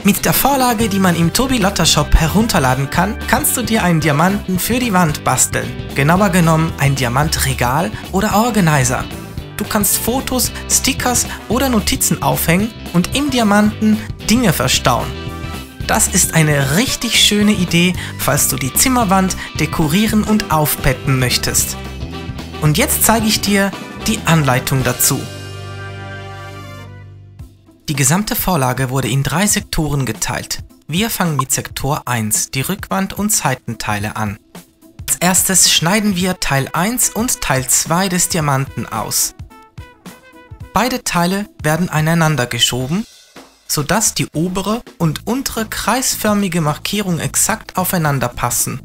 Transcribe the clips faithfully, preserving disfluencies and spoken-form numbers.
Mit der Vorlage, die man im Tobi Lotter Shop herunterladen kann, kannst du dir einen Diamanten für die Wand basteln. Genauer genommen ein Diamantregal oder Organizer. Du kannst Fotos, Stickers oder Notizen aufhängen und im Diamanten Dinge verstauen. Das ist eine richtig schöne Idee, falls du die Zimmerwand dekorieren und aufpeppen möchtest. Und jetzt zeige ich dir die Anleitung dazu. Die gesamte Vorlage wurde in drei Sektoren geteilt. Wir fangen mit Sektor eins, die Rückwand und Seitenteile an. Als erstes schneiden wir Teil eins und Teil zwei des Diamanten aus. Beide Teile werden aneinander geschoben, sodass die obere und untere kreisförmige Markierung exakt aufeinander passen.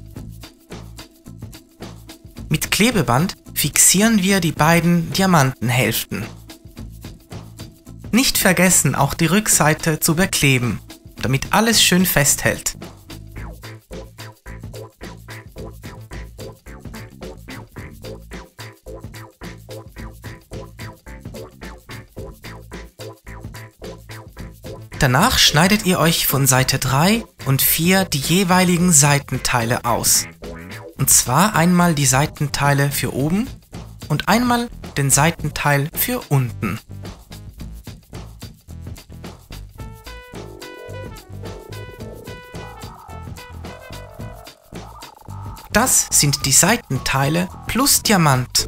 Mit Klebeband fixieren wir die beiden Diamantenhälften. Nicht vergessen, auch die Rückseite zu bekleben, damit alles schön festhält. Danach schneidet ihr euch von Seite drei und vier die jeweiligen Seitenteile aus. Und zwar einmal die Seitenteile für oben und einmal den Seitenteil für unten. Das sind die Seitenteile plus Diamant.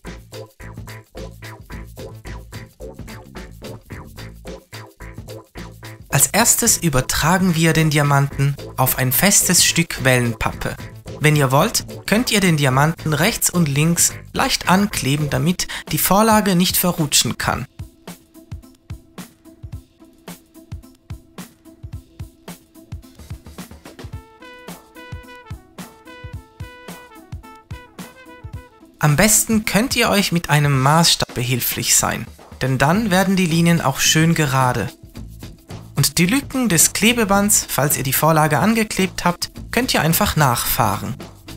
Als erstes übertragen wir den Diamanten auf ein festes Stück Wellenpappe. Wenn ihr wollt, könnt ihr den Diamanten rechts und links leicht ankleben, damit die Vorlage nicht verrutschen kann. Am besten könnt ihr euch mit einem Maßstab behilflich sein, denn dann werden die Linien auch schön gerade. Und die Lücken des Klebebands, falls ihr die Vorlage angeklebt habt, könnt ihr einfach nachfahren.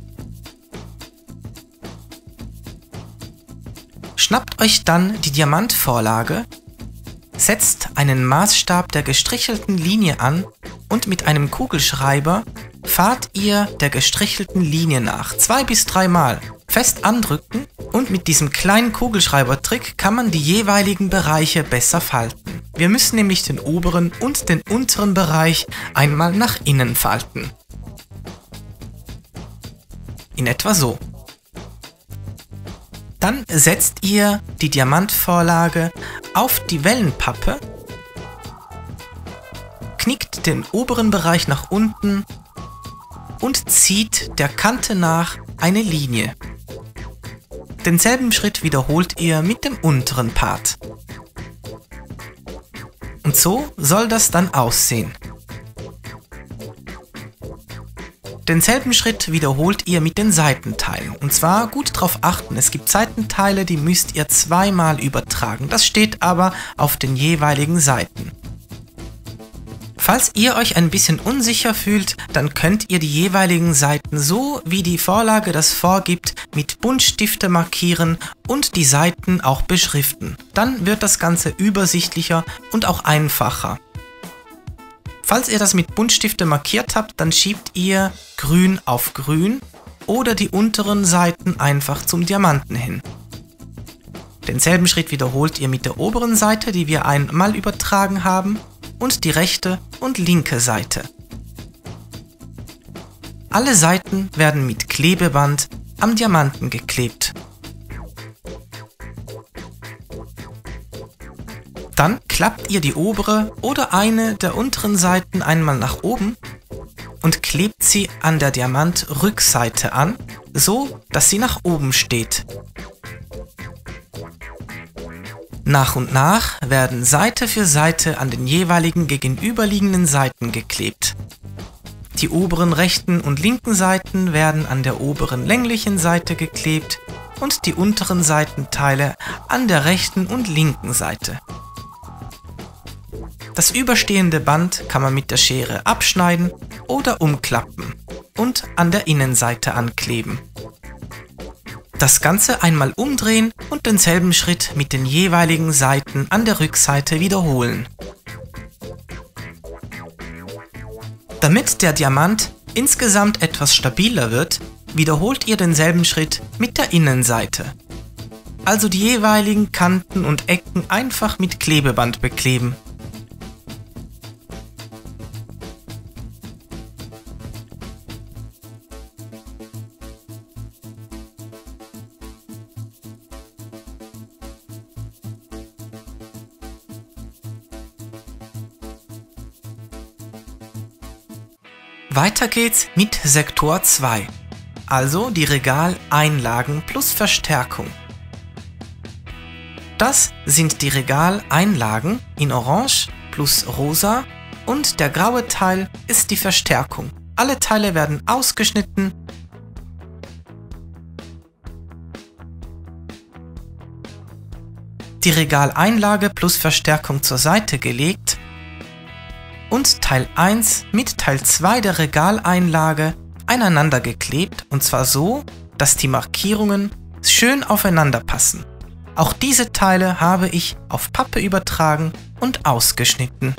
Schnappt euch dann die Diamantvorlage, setzt einen Maßstab der gestrichelten Linie an und mit einem Kugelschreiber fahrt ihr der gestrichelten Linie nach, zwei bis dreimal. Fest andrücken und mit diesem kleinen Kugelschreibertrick kann man die jeweiligen Bereiche besser falten. Wir müssen nämlich den oberen und den unteren Bereich einmal nach innen falten. In etwa so. Dann setzt ihr die Diamantvorlage auf die Wellenpappe, knickt den oberen Bereich nach unten und zieht der Kante nach eine Linie. Denselben Schritt wiederholt ihr mit dem unteren Part. Und so soll das dann aussehen. Denselben Schritt wiederholt ihr mit den Seitenteilen. Und zwar gut darauf achten, es gibt Seitenteile, die müsst ihr zweimal übertragen. Das steht aber auf den jeweiligen Seiten. Falls ihr euch ein bisschen unsicher fühlt, dann könnt ihr die jeweiligen Seiten so, wie die Vorlage das vorgibt, mit Buntstifte markieren und die Seiten auch beschriften. Dann wird das Ganze übersichtlicher und auch einfacher. Falls ihr das mit Buntstifte markiert habt, dann schiebt ihr grün auf grün oder die unteren Seiten einfach zum Diamanten hin. Denselben Schritt wiederholt ihr mit der oberen Seite, die wir einmal übertragen haben, und die rechte und linke Seite. Alle Seiten werden mit Klebeband am Diamanten geklebt. Dann klappt ihr die obere oder eine der unteren Seiten einmal nach oben und klebt sie an der Diamantrückseite an, so dass sie nach oben steht. Nach und nach werden Seite für Seite an den jeweiligen gegenüberliegenden Seiten geklebt. Die oberen rechten und linken Seiten werden an der oberen länglichen Seite geklebt und die unteren Seitenteile an der rechten und linken Seite. Das überstehende Band kann man mit der Schere abschneiden oder umklappen und an der Innenseite ankleben. Das Ganze einmal umdrehen und denselben Schritt mit den jeweiligen Seiten an der Rückseite wiederholen. Damit der Diamant insgesamt etwas stabiler wird, wiederholt ihr denselben Schritt mit der Innenseite. Also die jeweiligen Kanten und Ecken einfach mit Klebeband bekleben. Weiter geht's mit Sektor zwei, also die Regaleinlagen plus Verstärkung. Das sind die Regaleinlagen in Orange plus Rosa und der graue Teil ist die Verstärkung. Alle Teile werden ausgeschnitten die Regaleinlage plus Verstärkung zur Seite gelegt und Teil eins mit Teil zwei der Regaleinlage aneinander geklebt, und zwar so, dass die Markierungen schön aufeinander passen. Auch diese Teile habe ich auf Pappe übertragen und ausgeschnitten.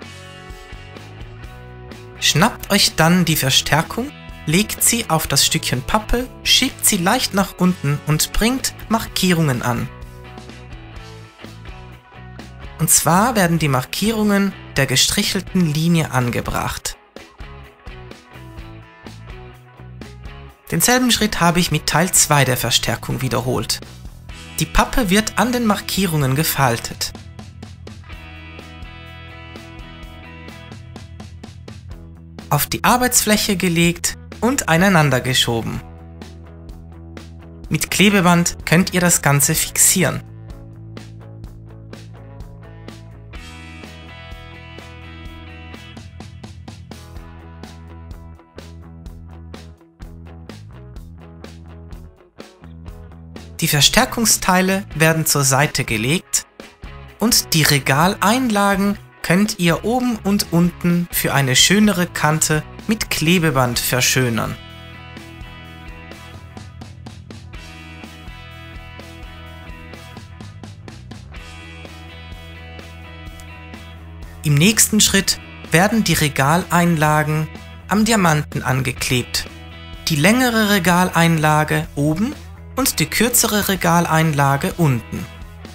Schnappt euch dann die Verstärkung, legt sie auf das Stückchen Pappe, schiebt sie leicht nach unten und bringt Markierungen an. Und zwar werden die Markierungen der gestrichelten Linie angebracht. Denselben Schritt habe ich mit Teil zwei der Verstärkung wiederholt. Die Pappe wird an den Markierungen gefaltet. Auf die Arbeitsfläche gelegt und aneinander geschoben. Mit Klebeband könnt ihr das Ganze fixieren. Die Verstärkungsteile werden zur Seite gelegt und die Regaleinlagen könnt ihr oben und unten für eine schönere Kante mit Klebeband verschönern. Im nächsten Schritt werden die Regaleinlagen am Diamanten angeklebt. Die längere Regaleinlage oben und die kürzere Regaleinlage unten.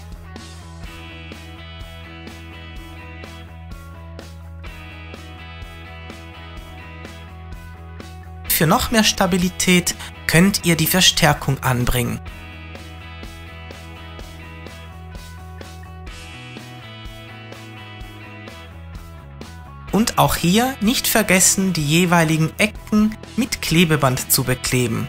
Für noch mehr Stabilität könnt ihr die Verstärkung anbringen. Und auch hier nicht vergessen, die jeweiligen Ecken mit Klebeband zu bekleben.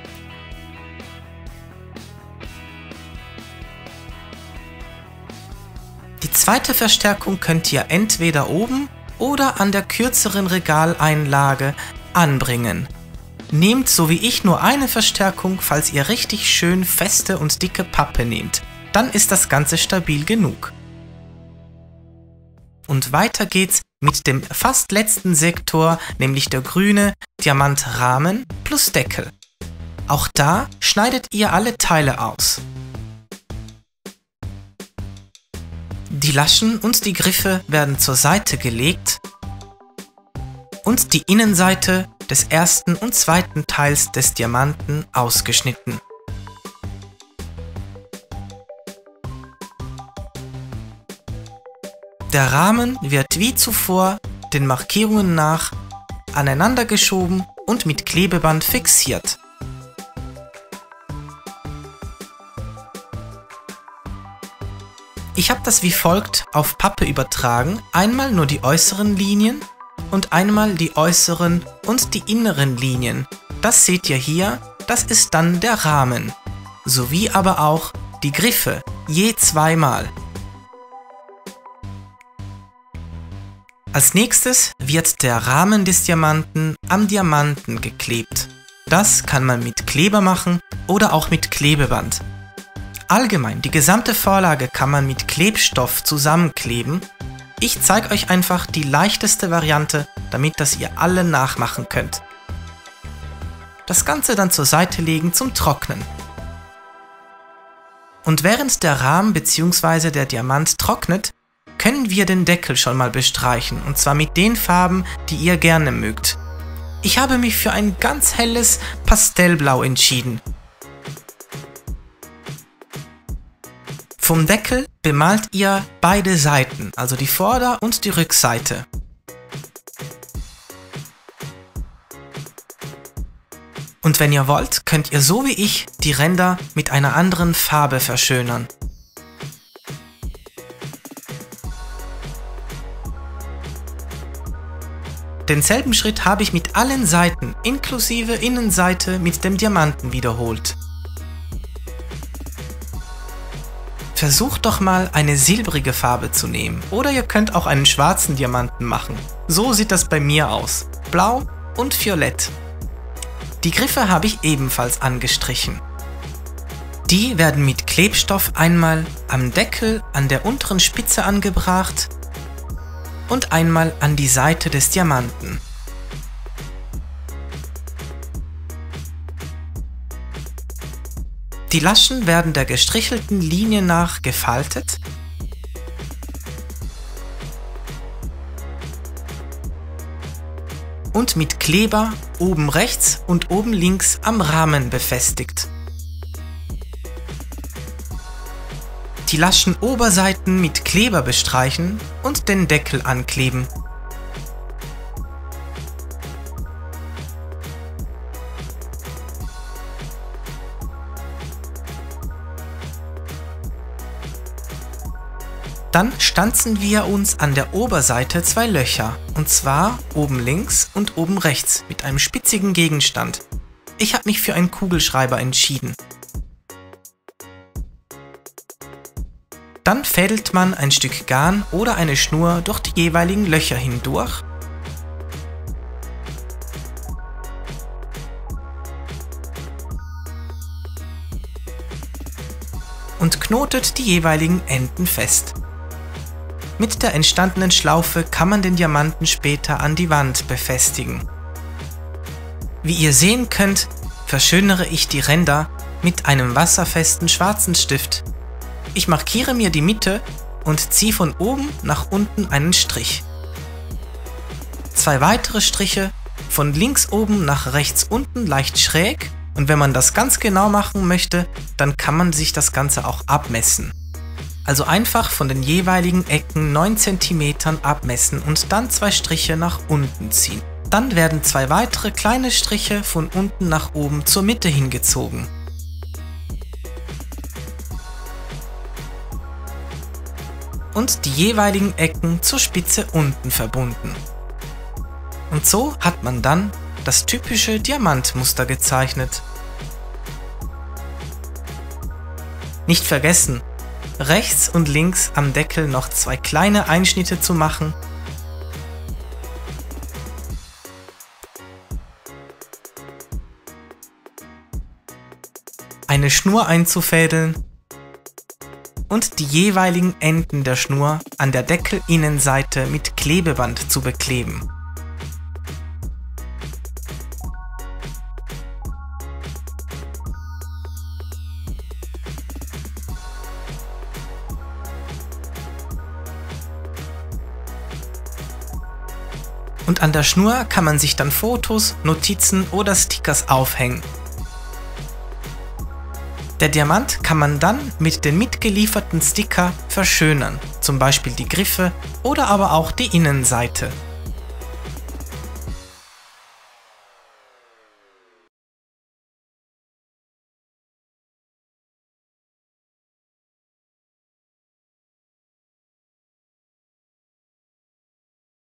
Die zweite Verstärkung könnt ihr entweder oben oder an der kürzeren Regaleinlage anbringen. Nehmt so wie ich nur eine Verstärkung, falls ihr richtig schön feste und dicke Pappe nehmt. Dann ist das Ganze stabil genug. Und weiter geht's mit dem fast letzten Sektor, nämlich der grüne Diamantrahmen plus Deckel. Auch da schneidet ihr alle Teile aus. Die Laschen und die Griffe werden zur Seite gelegt und die Innenseite des ersten und zweiten Teils des Diamanten ausgeschnitten. Der Rahmen wird wie zuvor den Markierungen nach aneinander geschoben und mit Klebeband fixiert. Ich habe das wie folgt auf Pappe übertragen, einmal nur die äußeren Linien und einmal die äußeren und die inneren Linien. Das seht ihr hier, das ist dann der Rahmen, sowie aber auch die Griffe, je zweimal. Als nächstes wird der Rahmen des Diamanten am Diamanten geklebt. Das kann man mit Kleber machen oder auch mit Klebeband. Allgemein, die gesamte Vorlage kann man mit Klebstoff zusammenkleben. Ich zeige euch einfach die leichteste Variante, damit das ihr alle nachmachen könnt. Das Ganze dann zur Seite legen zum Trocknen. Und während der Rahmen bzw. der Diamant trocknet, können wir den Deckel schon mal bestreichen, und zwar mit den Farben, die ihr gerne mögt. Ich habe mich für ein ganz helles Pastellblau entschieden. Vom Deckel bemalt ihr beide Seiten, also die Vorder- und die Rückseite. Und wenn ihr wollt, könnt ihr so wie ich die Ränder mit einer anderen Farbe verschönern. Denselben Schritt habe ich mit allen Seiten, inklusive Innenseite mit dem Diamanten wiederholt. Versucht doch mal eine silbrige Farbe zu nehmen oder ihr könnt auch einen schwarzen Diamanten machen. So sieht das bei mir aus. Blau und violett. Die Griffe habe ich ebenfalls angestrichen. Die werden mit Klebstoff einmal am Deckel an der unteren Spitze angebracht und einmal an die Seite des Diamanten. Die Laschen werden der gestrichelten Linie nach gefaltet und mit Kleber oben rechts und oben links am Rahmen befestigt. Die Laschenoberseiten mit Kleber bestreichen und den Deckel ankleben. Dann stanzen wir uns an der Oberseite zwei Löcher, und zwar oben links und oben rechts mit einem spitzigen Gegenstand. Ich habe mich für einen Kugelschreiber entschieden. Dann fädelt man ein Stück Garn oder eine Schnur durch die jeweiligen Löcher hindurch und knotet die jeweiligen Enden fest. Mit der entstandenen Schlaufe kann man den Diamanten später an die Wand befestigen. Wie ihr sehen könnt, verschönere ich die Ränder mit einem wasserfesten schwarzen Stift. Ich markiere mir die Mitte und ziehe von oben nach unten einen Strich. Zwei weitere Striche von links oben nach rechts unten leicht schräg, und wenn man das ganz genau machen möchte, dann kann man sich das Ganze auch abmessen. Also einfach von den jeweiligen Ecken neun Zentimeter abmessen und dann zwei Striche nach unten ziehen. Dann werden zwei weitere kleine Striche von unten nach oben zur Mitte hingezogen. Und die jeweiligen Ecken zur Spitze unten verbunden. Und so hat man dann das typische Diamantmuster gezeichnet. Nicht vergessen, rechts und links am Deckel noch zwei kleine Einschnitte zu machen. Eine Schnur einzufädeln und die jeweiligen Enden der Schnur an der Deckelinnenseite mit Klebeband zu bekleben. Und an der Schnur kann man sich dann Fotos, Notizen oder Stickers aufhängen. Der Diamant kann man dann mit den mitgelieferten Sticker verschönern, zum Beispiel die Griffe oder aber auch die Innenseite.